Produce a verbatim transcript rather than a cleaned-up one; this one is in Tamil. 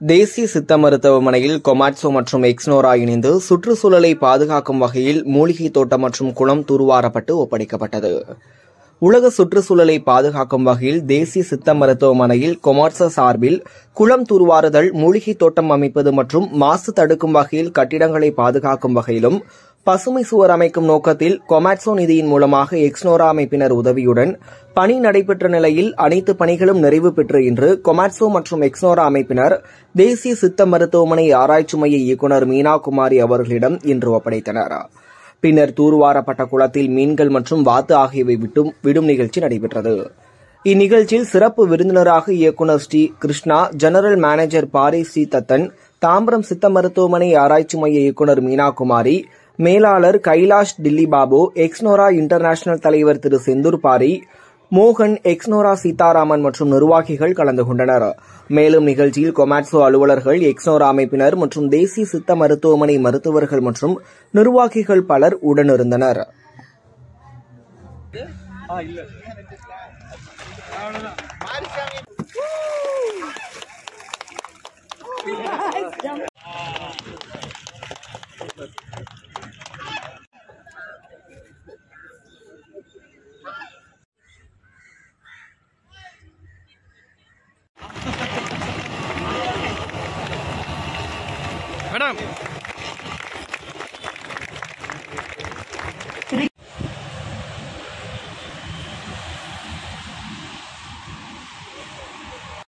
தேசிய சித்த மருத்துவமனையில் கொமாட்சோ மற்றும் எக்ஸ்னோரா இணைந்து சுற்றுச்சூழலை பாதுகாக்கும் வகையில் மூலிகை தோட்டம் மற்றும் குளம் தூர்வாரப்பட்டு ஒப்படைக்கப்பட்டது. உலக சுற்றுச்சூழலை பாதுகாக்கும் வகையில் தேசிய சித்த மருத்துவமனையில் கொமாட்சோ சார்பில் குளம் தூர்வாறுதல், மூலிகை தோட்டம் அமைப்பது மற்றும் மாசு தடுக்கும் வகையில் கட்டிடங்களை பாதுகாக்கும் வகையிலும் பசுமை சுவர் அமைக்கும் நோக்கத்தில் கொமாட்சோ நிதியின் மூலமாக எக்ஸ்னோரா அமைப்பினர் உதவியுடன் பணி நடைபெற்ற நிலையில் அனைத்து பணிகளும் நிறைவு பெற்று இன்று கொமாட்சோ மற்றும் எக்ஸ்னோரா அமைப்பினர் தேசிய சித்த மருத்துவமனை ஆராய்ச்சி மைய இயக்குநர் மீனா குமாரி அவர்களிடம் இன்று ஒப்படைத்தனர். பின்னர் தூர்வாரப்பட்ட குளத்தில் மீன்கள் மற்றும் வாத்து ஆகியவை விட்டும் விடும் நிகழ்ச்சி நடைபெற்றது. இந்நிகழ்ச்சியில் சிறப்பு விருந்தினராக இயக்குநர் ஸ்ரீ கிருஷ்ணா, ஜெனரல் மேனேஜர் பாரி ஸ்ரீ தத்தன், தாம்பரம் சித்த மருத்துவமனை ஆராய்ச்சி மைய இயக்குநர் மீனா குமாரி, மேலாளர் கைலாஷ் டில்லி பாபு, எக்ஸ்னோரா இன்டர்நேஷனல் தலைவர் திரு செந்தூர் பாரி, மோகன், எக்ஸ்னோரா சீதாராமன் மற்றும் நிர்வாகிகள் கலந்து கொண்டனர். மேலும் நிகழ்ச்சியில் கொமாட்சோ அலுவலர்கள், எக்ஸ்னோரா அமைப்பினர் மற்றும் தேசிய சித்த மருத்துவமனை மருத்துவர்கள் மற்றும் நிர்வாகிகள் பலர் உடனிருந்தனர். मैडम